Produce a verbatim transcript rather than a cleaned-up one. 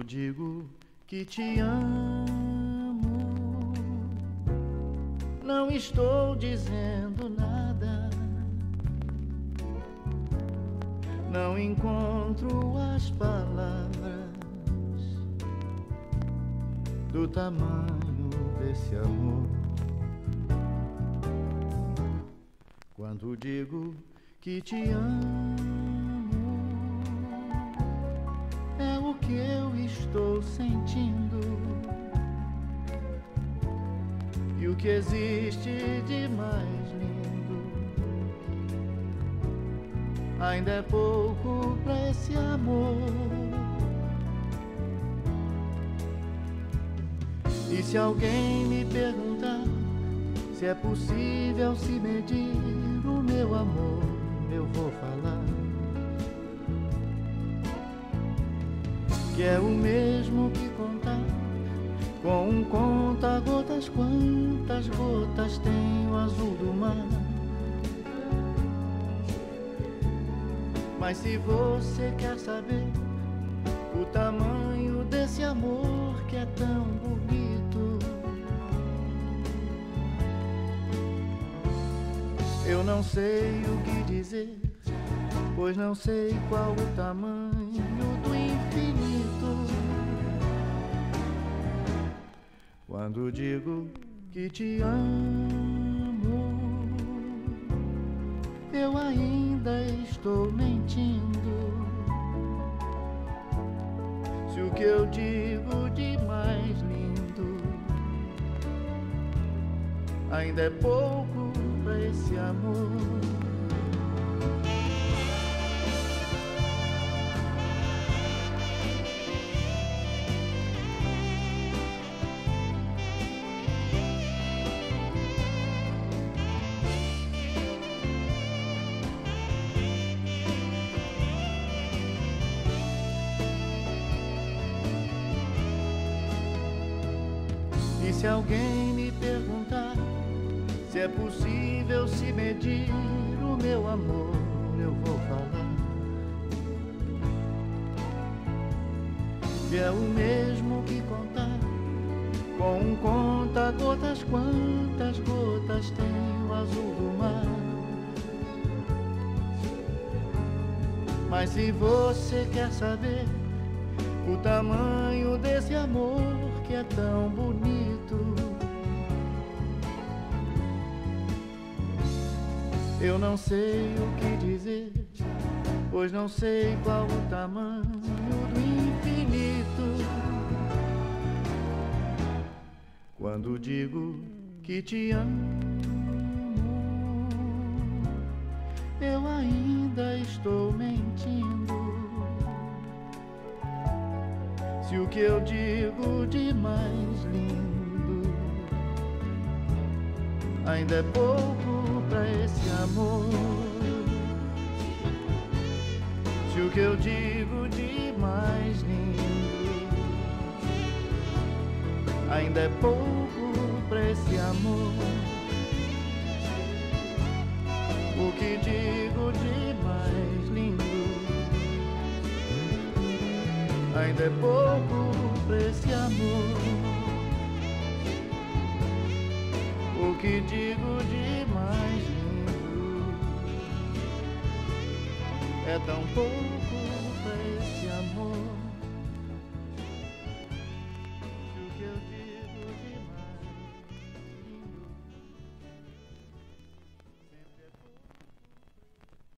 digo que te amo, não estou dizendo nada, não encontro as palavras do tamanho desse amor. Quando digo que te amo, é o que eu estou sentindo, e o que existe de mais lindo ainda é pouco pra esse amor. E se alguém me perguntar se é possível se medir o meu amor, eu vou falar que é o mesmo que contar com um conta-gotas quantas gotas tem o azul do mar. Mas se você quer saber o tamanho desse amor que é tão bonito, eu não sei o que dizer, pois não sei qual o tamanho do infinito. Quando digo que te amo, eu ainda estou mentindo. Se o que eu digo de mais lindo ainda é pouco pra esse amor. E se alguém me perguntar se é possível se medir o meu amor, eu vou falar que é o mesmo que contar com um conta-gotas quantas gotas tem o azul do mar. Mas se você quer saber o tamanho desse amor que é tão bonito, eu não sei o que dizer, pois não sei qual o tamanho do infinito. Quando digo que te amo, eu ainda estou mentindo. Se o que eu digo de mais lindo ainda é pouco pra esse amor. Se o que eu digo de mais lindo ainda é pouco pra esse amor. O que digo de mais lindo ainda é pouco pra esse amor. O que digo de mais lindo é tão pouco pra esse amor.